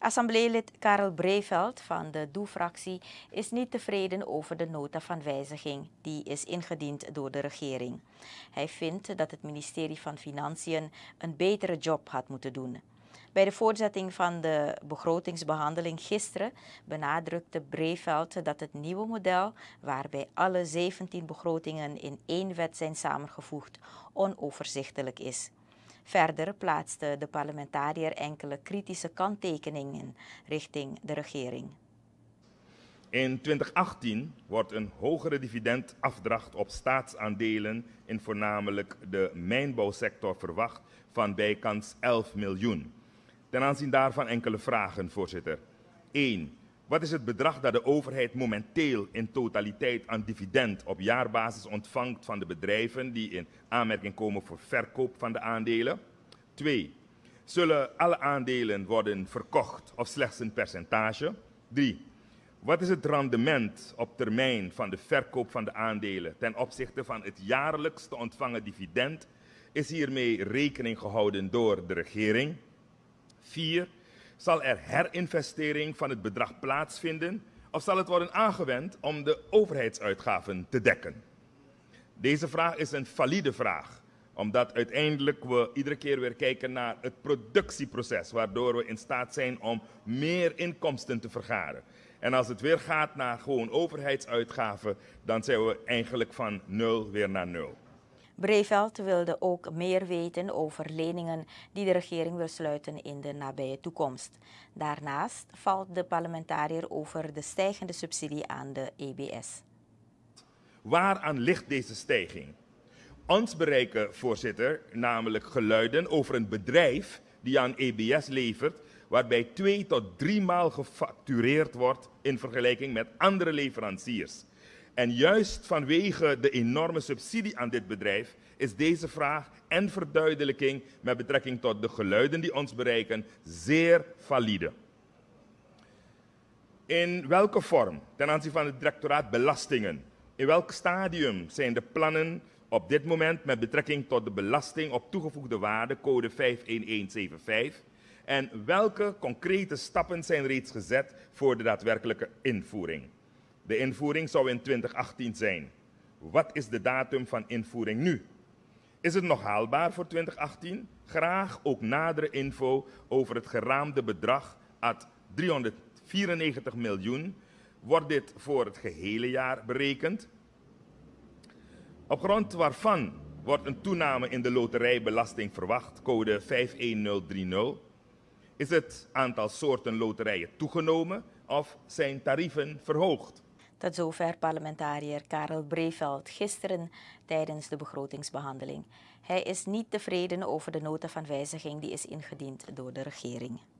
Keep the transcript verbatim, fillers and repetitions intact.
Assembleelid Karel Breiveld van de D O E-fractie is niet tevreden over de nota van wijziging die is ingediend door de regering. Hij vindt dat het ministerie van Financiën een betere job had moeten doen. Bij de voortzetting van de begrotingsbehandeling gisteren benadrukte Breiveld dat het nieuwe model, waarbij alle zeventien begrotingen in één wet zijn samengevoegd, onoverzichtelijk is. Verder plaatste de parlementariër enkele kritische kanttekeningen richting de regering. In twintig achttien wordt een hogere dividendafdracht op staatsaandelen in voornamelijk de mijnbouwsector verwacht van bijkans elf miljoen. Ten aanzien daarvan enkele vragen, voorzitter. één. Wat is het bedrag dat de overheid momenteel in totaliteit aan dividend op jaarbasis ontvangt van de bedrijven die in aanmerking komen voor verkoop van de aandelen? twee. Zullen alle aandelen worden verkocht of slechts een percentage? drie. Wat is het rendement op termijn van de verkoop van de aandelen ten opzichte van het jaarlijks te ontvangen dividend? Is hiermee rekening gehouden door de regering? vier. Zal er herinvestering van het bedrag plaatsvinden of zal het worden aangewend om de overheidsuitgaven te dekken? Deze vraag is een valide vraag, omdat uiteindelijk we iedere keer weer kijken naar het productieproces, waardoor we in staat zijn om meer inkomsten te vergaren. En als het weer gaat naar gewoon overheidsuitgaven, dan zijn we eigenlijk van nul weer naar nul. Breiveld wilde ook meer weten over leningen die de regering wil sluiten in de nabije toekomst. Daarnaast valt de parlementariër over de stijgende subsidie aan de E B S. Waaraan ligt deze stijging? Ons bereiken, voorzitter, namelijk geluiden over een bedrijf die aan E B S levert, waarbij twee tot drie maal gefactureerd wordt in vergelijking met andere leveranciers. En juist vanwege de enorme subsidie aan dit bedrijf is deze vraag en verduidelijking met betrekking tot de geluiden die ons bereiken zeer valide. In welke vorm, ten aanzien van het directoraat belastingen, in welk stadium zijn de plannen op dit moment met betrekking tot de belasting op toegevoegde waarde, code vijf een een zeven vijf, en welke concrete stappen zijn reeds gezet voor de daadwerkelijke invoering? De invoering zou in twintig achttien zijn. Wat is de datum van invoering nu? Is het nog haalbaar voor twintig achttien? Graag ook nadere info over het geraamde bedrag at driehonderdvierennegentig miljoen. Wordt dit voor het gehele jaar berekend? Op grond waarvan wordt een toename in de loterijbelasting verwacht, code vijf een nul drie nul? Is het aantal soorten loterijen toegenomen of zijn tarieven verhoogd? Tot zover parlementariër Karel Breiveld gisteren tijdens de begrotingsbehandeling. Hij is niet tevreden over de nota van wijziging die is ingediend door de regering.